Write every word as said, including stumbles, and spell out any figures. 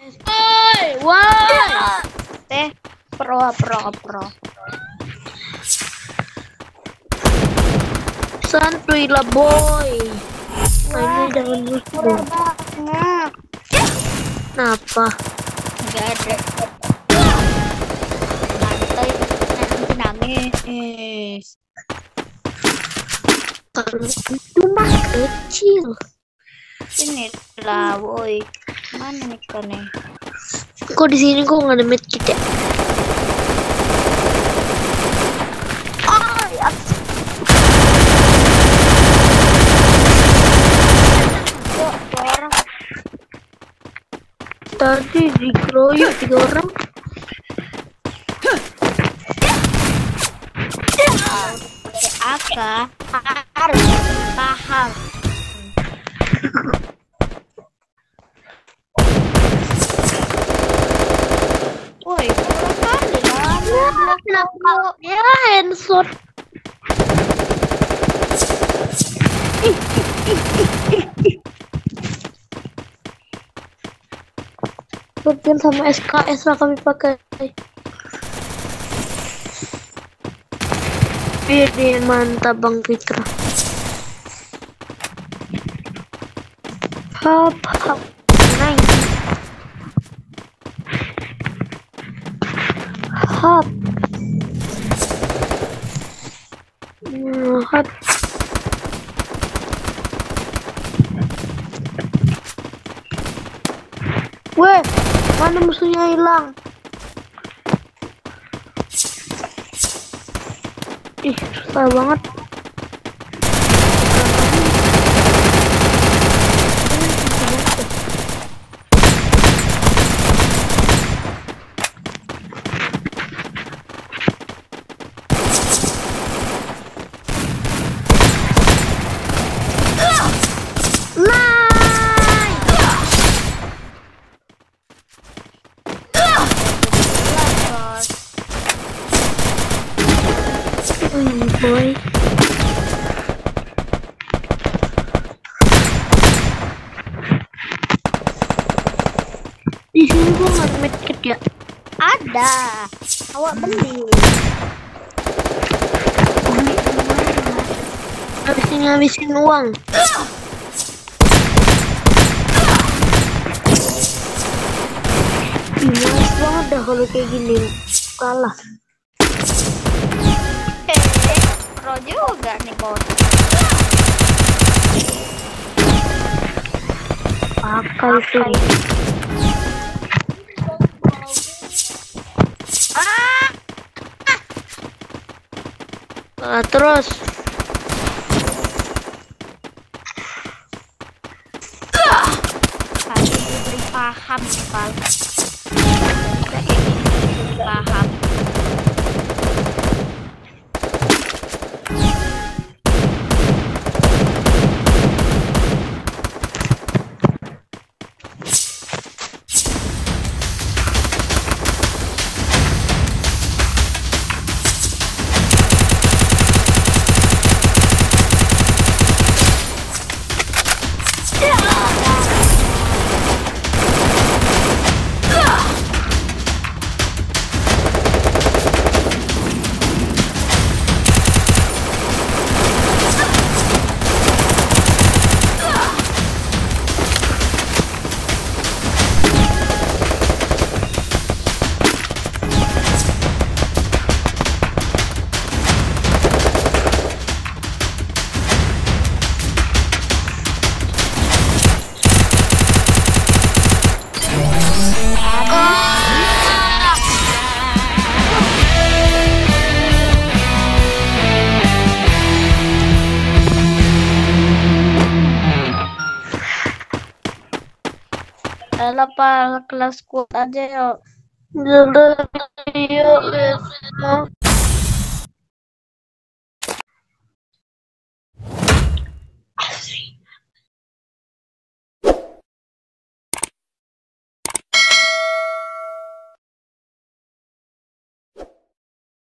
Oi, wah. Teh pro pro pro. Santuy lah boy. Ini jangan lucu. Banget. Kenapa? Enggak ada. Lantai nanti nangis. Kalau itu mah kecil. Ini lah, woi. Mana nih kone? Kok di sini kok nggak ada medkit ya? Oh, ya. Kok dua orang? Tadi dikeroyok tiga orang. Apa? Harus paham. Woi, berapa kali lah? Kenapa? Ya handshot. Betul sama S K S lah kami pakai. Ini mantap Bang Fitra. Hap hap nice. Hap. Hmm, hap. Weh, mana musuhnya hilang? Ih, susah banget. Boy. Di sini gua nggak medkit ya? Ada. Awak beli. Habisin ngabisin uang. Gimana banget dah kalau kayak gini kalah. Pro juga nih bos. Pakai tuh. Ah, Ah, terus. tadi diberi paham Pak. Kita ini diberi paham. Apa kelas kuat aja yuk. Jadi yuk.